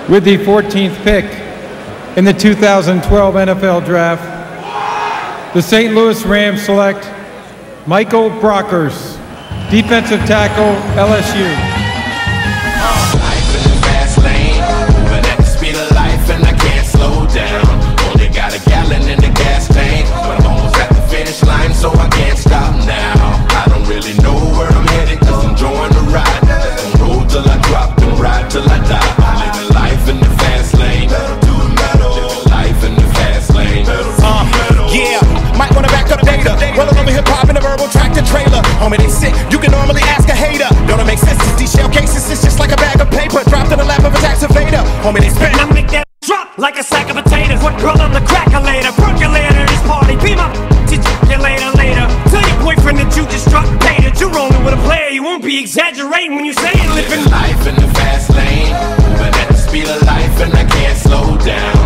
With the 14th pick in the 2012 NFL Draft, the St. Louis Rams select Michael Brockers, defensive tackle, LSU. Life in the fast lane, moving at the speed of life and I can't slow down. Only got a gallon in the gas tank, but I'm almost at the finish line, so I can't stop now. I don't really know where I'm headed, cause I'm enjoying the ride. Don't roll till I drop, then ride till I die. I'm living life in the fast lane, living life in the fast lane. Yeah, might wanna back up data. Rolling over hip hop in a verbal tractor trailer. Homie, they sick. You can normally ask a hater. Don't it make sense? These shell cases, it's just like a bag of paper dropped in the lap of a tax evader. Homie, they spin. I make that drop like a sack of potatoes. What girl on the crackulator? Percolator this party. Be my later. Tell your boyfriend that you just dropped paid that you're rolling with a player. You won't be exaggerating when you say it. Living life in the fast lane, moving at the speed of life and I can't slow down.